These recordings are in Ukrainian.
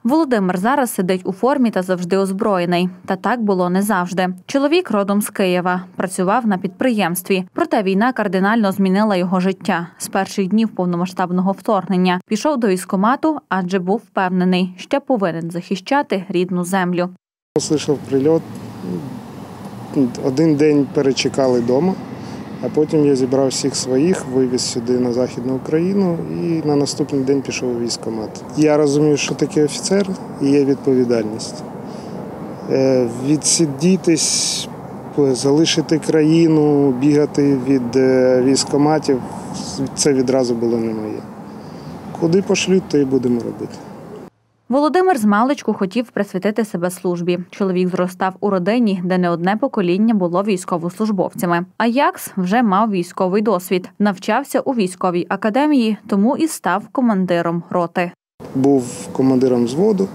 Володимир зараз сидить у формі та завжди озброєний. Та так було не завжди. Чоловік родом з Києва, працював на підприємстві. Проте війна кардинально змінила його життя. З перших днів повномасштабного вторгнення пішов до військкомату, адже був впевнений, що повинен захищати рідну землю. Услышав прильот, один день перечекали вдома, а потім я зібрав всіх своїх, вивіз сюди на Західну Україну і на наступний день пішов у військкомат. Я розумію, що таке офіцер і є відповідальність. Відсидітись, залишити країну, бігати від військкоматів – це відразу було не моє. Куди пошлють, то і будемо робити. Володимир змалечку хотів присвятити себе службі. Чоловік зростав у родині, де не одне покоління було військовослужбовцями. Аякс вже мав військовий досвід. Навчався у військовій академії, тому і став командиром роти. Був командиром взводу.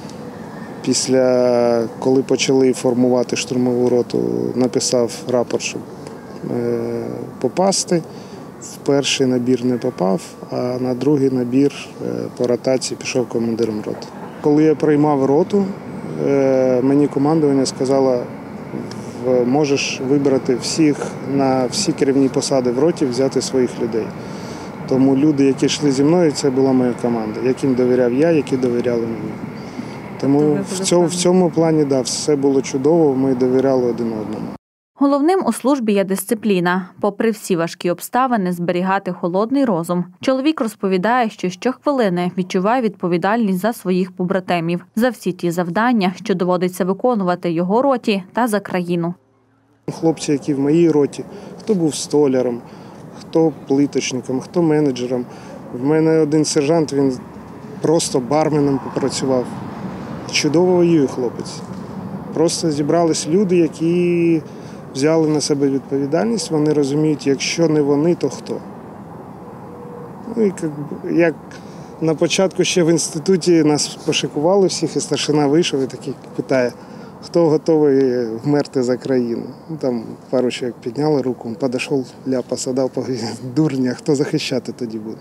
Після, коли почали формувати штурмову роту, написав рапорт, щоб попасти. В перший набір не попав, а на другий набір по ротації пішов командиром роти. Коли я приймав роту, мені командування сказало, можеш вибрати всіх на всі керівні посади в роті, взяти своїх людей. Тому люди, які йшли зі мною, це була моя команда, яким довіряв я, які довіряли мені. Тому в цьому плані, да, все було чудово, ми довіряли один одному. Головним у службі є дисципліна. Попри всі важкі обставини, зберігати холодний розум. Чоловік розповідає, що щохвилини відчуває відповідальність за своїх побратимів, за всі ті завдання, що доводиться виконувати його роті та за країну. Хлопці, які в моїй роті, хто був столяром, хто плиточником, хто менеджером. В мене один сержант, він просто барменом попрацював. Чудово воює хлопець. Просто зібрались люди, які взяли на себе відповідальність, вони розуміють, якщо не вони, то хто. Ну, і як на початку ще в інституті нас пошикували всіх, і старшина вийшов і такий питає, хто готовий вмерти за країну. Ну, там пару чоловік підняли руку, він підійшов, ляпаса дав, дурня, хто захищати тоді буде.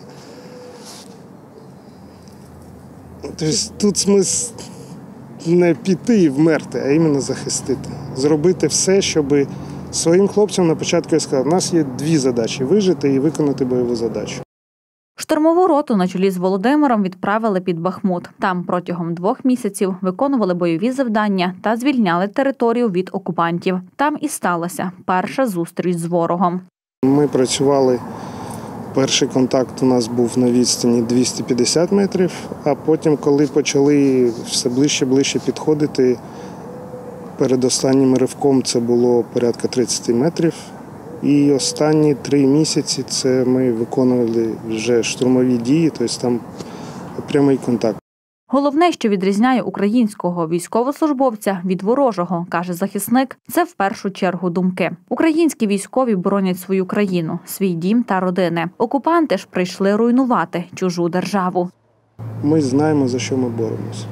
Тобто тут смисл не піти і вмерти, а іменно захистити. Зробити все, щоб своїм хлопцям на початку я сказав, у нас є дві задачі – вижити і виконати бойову задачу. Штурмову роту на чолі з Володимиром відправили під Бахмут. Там протягом 2 місяців виконували бойові завдання та звільняли територію від окупантів. Там і сталася перша зустріч з ворогом. Ми працювали, перший контакт у нас був на відстані 250 метрів, а потім, коли почали все ближче підходити, перед останнім ривком це було порядка 30 метрів. І останні 3 місяці це ми виконували вже штурмові дії, тобто там прямий контакт. Головне, що відрізняє українського військовослужбовця від ворожого, каже захисник, це в першу чергу думки. Українські військові боронять свою країну, свій дім та родини. Окупанти ж прийшли руйнувати чужу державу. Ми знаємо, за що ми боремося.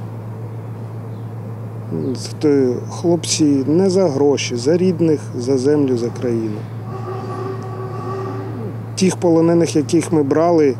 Хлопці не за гроші, за рідних, за землю, за країну. Тих полонених, яких ми брали,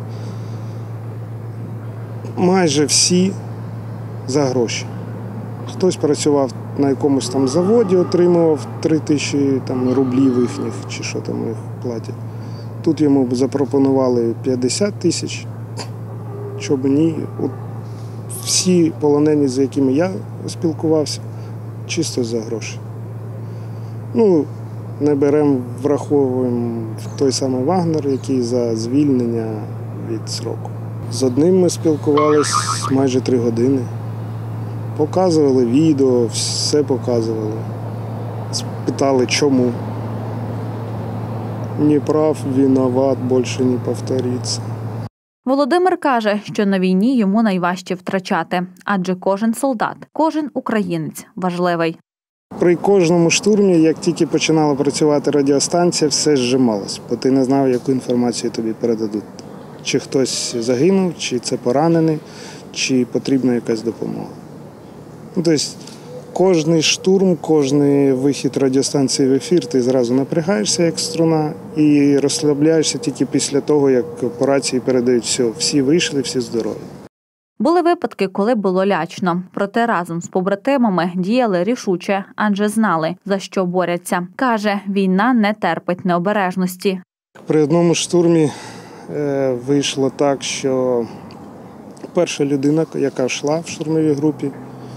майже всі за гроші. Хтось працював на якомусь там заводі, отримував 3000 рублів їхніх, чи що там їх платять. Тут йому запропонували 50 тисяч, щоб ні. От всі полонені, з якими я спілкувався, чисто за гроші. Ну, не беремо, враховуємо той самий Вагнер, який за звільнення від сроку. З одним ми спілкувалися майже 3 години. Показували відео, все показували. Спитали, чому. Не прав, виноват, більше не повториться. Володимир каже, що на війні йому найважче втрачати, адже кожен солдат, кожен українець важливий. При кожному штурмі, як тільки починала працювати радіостанція, все зжималось, бо ти не знав, яку інформацію тобі передадуть. Чи хтось загинув, чи це поранений, чи потрібна якась допомога. Тобто кожний штурм, кожний вихід радіостанції в ефір, ти зразу напрягаєшся як струна і розслабляєшся тільки після того, як по рації передають все. Всі вийшли, всі здорові. Були випадки, коли було лячно. Проте разом з побратимами діяли рішуче, адже знали, за що борються. Каже, війна не терпить необережності. При одному штурмі вийшло так, що перша людина, яка йшла в штурмовій групі,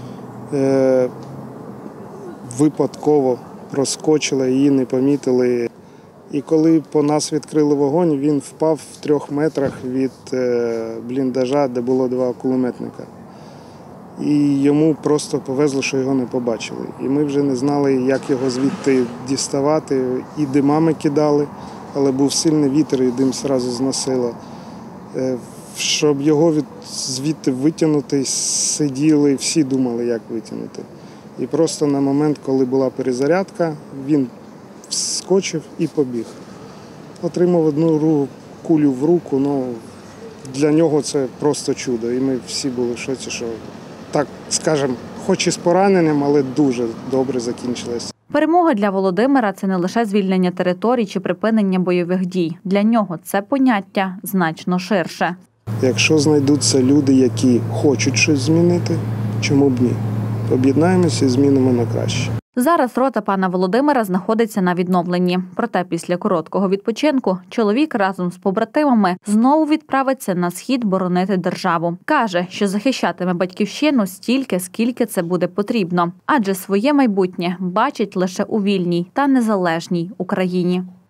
випадково проскочила, її не помітили. І коли по нас відкрили вогонь, він впав в 3 метрах від бліндажа, де було 2 кулеметника. І йому просто повезло, що його не побачили. І ми вже не знали, як його звідти діставати. І димами кидали, але був сильний вітер, і дим одразу зносило. Щоб його звідти витягнути, сиділи, всі думали, як витягнути. І просто на момент, коли була перезарядка, він вскочив і побіг. Отримав 1 кулю в руку, для нього це просто чудо. І ми всі були в шоці, що, так скажемо, хоч і з пораненням, але дуже добре закінчилось. Перемога для Володимира – це не лише звільнення територій чи припинення бойових дій. Для нього це поняття значно ширше. Якщо знайдуться люди, які хочуть щось змінити, чому б ні? Об'єднаємося і змінимо на краще. Зараз рота пана Володимира знаходиться на відновленні. Проте після короткого відпочинку чоловік разом з побратимами знову відправиться на схід боронити державу. Каже, що захищатиме батьківщину стільки, скільки це буде потрібно. Адже своє майбутнє бачить лише у вільній та незалежній Україні.